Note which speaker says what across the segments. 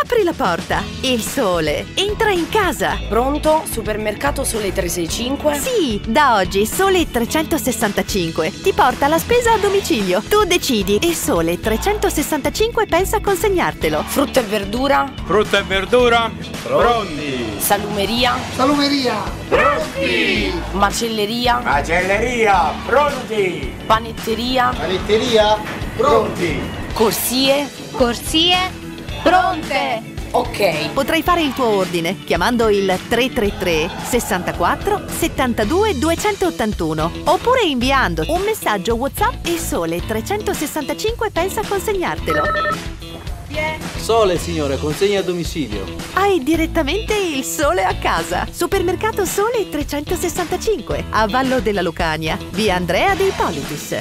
Speaker 1: Apri la porta, il sole entra in casa.
Speaker 2: Pronto? Supermercato Sole 365?
Speaker 1: Sì, da oggi Sole 365 ti porta la spesa a domicilio. Tu decidi e Sole 365 pensa a consegnartelo.
Speaker 2: Frutta e verdura?
Speaker 3: Frutta e verdura? Pronti!
Speaker 2: Salumeria?
Speaker 4: Salumeria!
Speaker 3: Pronti!
Speaker 2: Macelleria?
Speaker 3: Macelleria? Pronti!
Speaker 2: Panetteria?
Speaker 4: Panetteria? Pronti!
Speaker 2: Corsie?
Speaker 5: Corsie? Pronte!
Speaker 2: Ok.
Speaker 1: Potrai fare il tuo ordine chiamando il 333 64 72 281 oppure inviando un messaggio WhatsApp e Sole 365 pensa a consegnartelo.
Speaker 6: Sole, signore, consegna a domicilio.
Speaker 1: Hai direttamente il sole a casa. Supermercato Sole 365 a Vallo della Lucania, via Andrea De Ippolitis.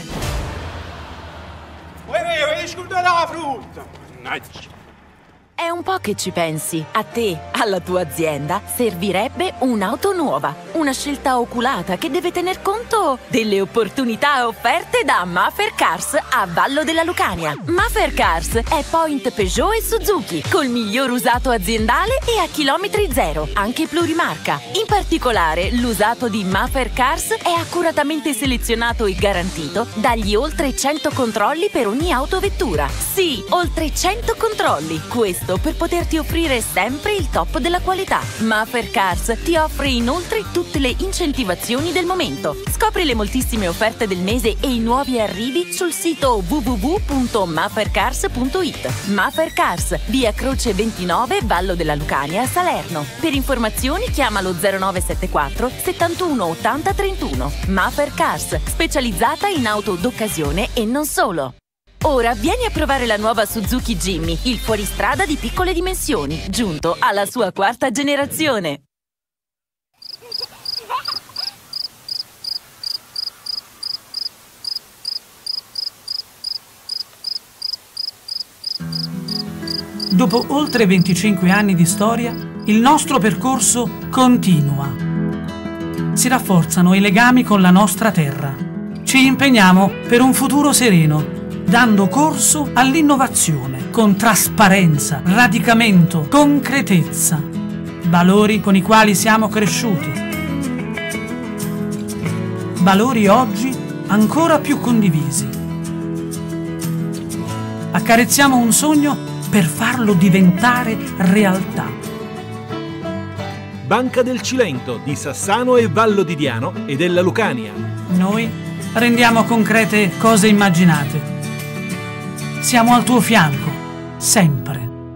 Speaker 3: Scusa la frutta! Mannaggia!
Speaker 7: È un po' che ci pensi. A te, alla tua azienda, servirebbe un'auto nuova. Una scelta oculata che deve tener conto delle opportunità offerte da Maffer Cars a Vallo della Lucania. Maffer Cars è Point Peugeot e Suzuki, col miglior usato aziendale e a chilometri zero, anche plurimarca. In particolare, l'usato di Maffer Cars è accuratamente selezionato e garantito dagli oltre 100 controlli per ogni autovettura. Sì, oltre 100 controlli. Questo per poterti offrire sempre il top della qualità. Maffer Cars ti offre inoltre tutte le incentivazioni del momento. Scopri le moltissime offerte del mese e i nuovi arrivi sul sito www.maffercars.it. Maffer Cars, via Croce 29, Vallo della Lucania, Salerno. Per informazioni chiama lo 0974 71 80 31. Maffer Cars, specializzata in auto d'occasione e non solo. Ora vieni a provare la nuova Suzuki Jimmy, il fuoristrada di piccole dimensioni, giunto alla sua 4ª generazione.
Speaker 8: Dopo oltre 25 anni di storia, il nostro percorso continua. Si rafforzano i legami con la nostra terra. Ci impegniamo per un futuro sereno, dando corso all'innovazione con trasparenza, radicamento, concretezza, valori con i quali siamo cresciuti. Valori oggi ancora più condivisi. Accarezziamo un sogno per farlo diventare realtà.
Speaker 9: Banca del Cilento di Sassano e Vallo di Diano e della Lucania.
Speaker 8: Noi rendiamo concrete cose immaginate. Siamo al tuo fianco, sempre.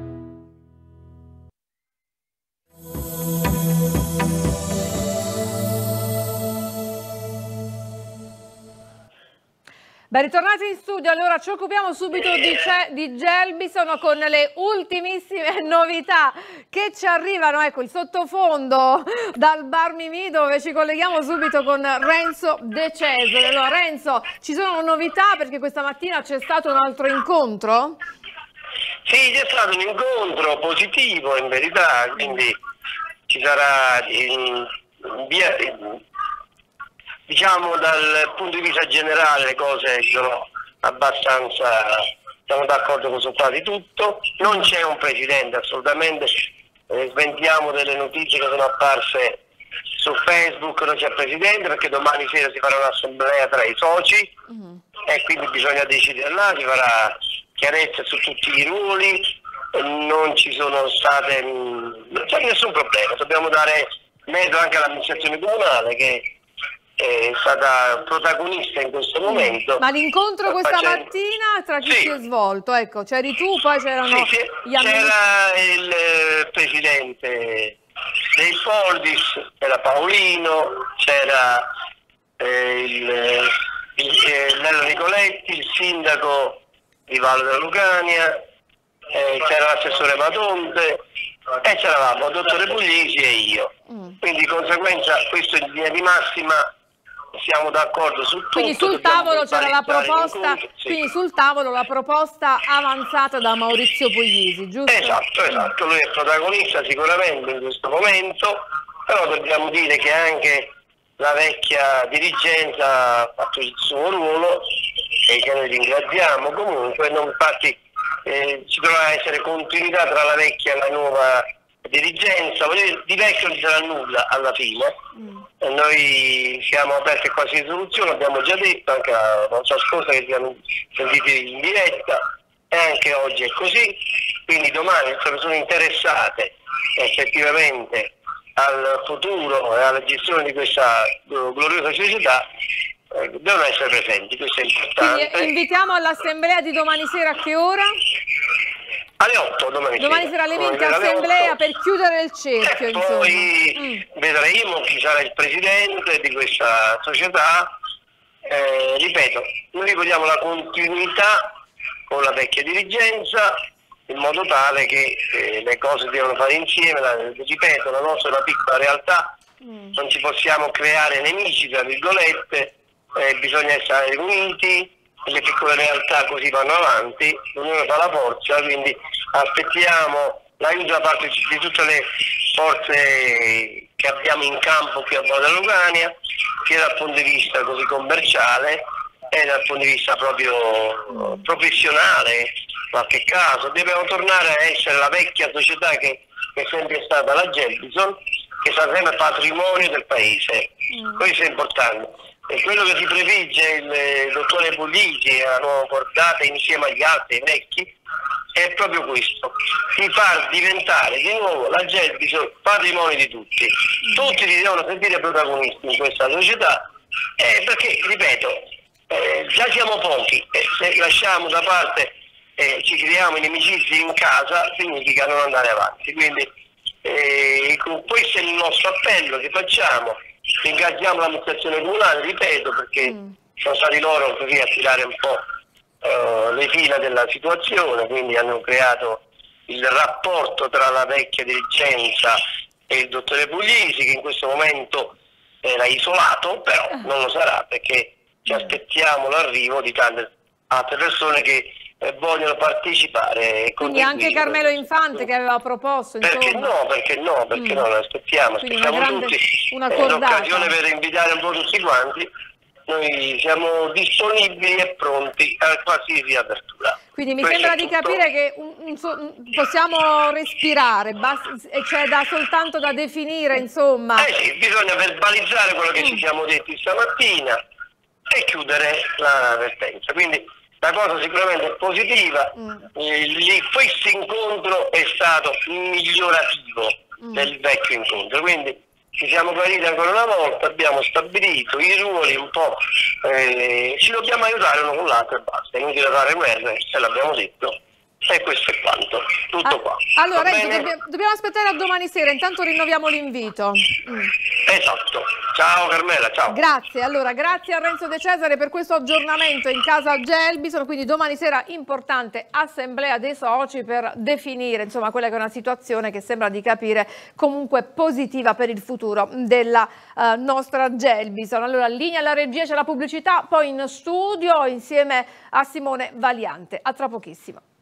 Speaker 10: Ben ritornati in studio, allora ci occupiamo subito di Gelbison con le ultimissime novità che ci arrivano, ecco il sottofondo dal Bar Mimì dove ci colleghiamo subito con Renzo De Cesare. Allora Renzo, ci sono novità perché questa mattina c'è stato un altro incontro?
Speaker 11: Sì, c'è stato un incontro positivo in verità, quindi ci sarà diciamo dal punto di vista generale le cose sono abbastanza, siamo d'accordo su quasi tutto, non c'è un presidente assolutamente, sventiamo delle notizie che sono apparse su Facebook, non c'è presidente perché domani sera si farà un'assemblea tra i soci e quindi bisogna decidere là, si farà chiarezza su tutti i ruoli, non ci sono state, non c'è nessun problema, dobbiamo dare merito anche all'amministrazione comunale che è stata protagonista in questo momento.
Speaker 10: Ma l'incontro questa mattina tra chi si è svolto? Ecco, c'eri tu, poi c'erano gli amministratori.
Speaker 11: C'era il presidente dei Foldis, c'era Paolino, c'era Nello Nicoletti, il sindaco di Vallo della Lucania, c'era l'assessore Matonte e c'eravamo il dottore Puglisi e io. Quindi di conseguenza questo in linea di massima siamo d'accordo su tutto.
Speaker 10: Quindi sul tavolo c'era la proposta, quindi sul tavolo la proposta avanzata da Maurizio Puglisi, giusto?
Speaker 11: Esatto, lui è protagonista sicuramente in questo momento, però dobbiamo dire che anche la vecchia dirigenza ha fatto il suo ruolo e che noi ringraziamo comunque, infatti ci dovrà essere continuità tra la vecchia e la nuova dirigenza. Di vecchio non ci sarà nulla alla fine. Noi siamo aperti a qualsiasi soluzione, abbiamo già detto anche la volta scorsa che siamo sentiti in diretta, e anche oggi è così. Quindi domani le persone interessate effettivamente al futuro e alla gestione di questa gloriosa società devono essere presenti, questo è importante.
Speaker 10: Quindi invitiamo all'assemblea di domani sera a che ora?
Speaker 11: Alle 8 domani
Speaker 10: sera alle 20 assemblea per chiudere il cerchio.
Speaker 11: E poi vedremo chi sarà il presidente di questa società. Ripeto, noi vogliamo la continuità con la vecchia dirigenza, in modo tale che le cose devono fare insieme. Ripeto, la nostra è una piccola realtà, non ci possiamo creare nemici, tra virgolette, bisogna essere uniti, le piccole realtà così vanno avanti, l'unione fa la forza, quindi aspettiamo l'aiuto da parte di tutte le forze che abbiamo in campo qui a Boda Lucania, sia dal punto di vista così commerciale e dal punto di vista proprio professionale. In qualche caso dobbiamo tornare a essere la vecchia società che è sempre stata la Gelbison, che sarà sempre patrimonio del paese. Questo è importante. E quello che si prefigge il dottore Puglisi e la nuova cordata insieme agli altri vecchi è proprio questo, di far diventare di nuovo la Gelbison patrimonio di tutti. Tutti si devono sentire protagonisti in questa società, perché, ripeto, già siamo pochi, se lasciamo da parte ci creiamo inimicizie in casa, significa non andare avanti. Quindi questo è il nostro appello che facciamo. Ringraziamo l'amministrazione comunale, ripeto, perché sono stati loro così a tirare un po' le fila della situazione, quindi hanno creato il rapporto tra la vecchia dirigenza e il dottore Puglisi, che in questo momento era isolato, però non lo sarà, perché ci aspettiamo l'arrivo di tante altre persone che vogliono partecipare e
Speaker 10: quindi anche Carmelo Infante che aveva proposto,
Speaker 11: perché no, lo aspettiamo tutti, è un'occasione per invitare un po' tutti quanti. Noi siamo disponibili e pronti a qualsiasi apertura.
Speaker 10: Quindi mi sembra di capire che possiamo respirare, c'è soltanto da definire, insomma.
Speaker 11: Sì, bisogna verbalizzare quello che ci siamo detti stamattina e chiudere la vertenza. Quindi la cosa sicuramente è positiva. Questo incontro è stato migliorativo del vecchio incontro, quindi ci siamo chiariti ancora una volta, abbiamo stabilito i ruoli un po', ci dobbiamo aiutare uno con l'altro e basta, è inutile fare guerre, se l'abbiamo detto, e questo è quanto, tutto qua.
Speaker 10: Allora Renzo, dobbiamo aspettare a domani sera, intanto rinnoviamo l'invito.
Speaker 11: Esatto, ciao Carmela, ciao.
Speaker 10: Grazie, allora grazie a Renzo De Cesare per questo aggiornamento in casa Gelbison, quindi domani sera importante assemblea dei soci per definire insomma quella che è una situazione che sembra di capire comunque positiva per il futuro della nostra Gelbison. Allora linea alla regia, c'è la pubblicità, poi in studio insieme a Simone Valiante. A tra pochissimo.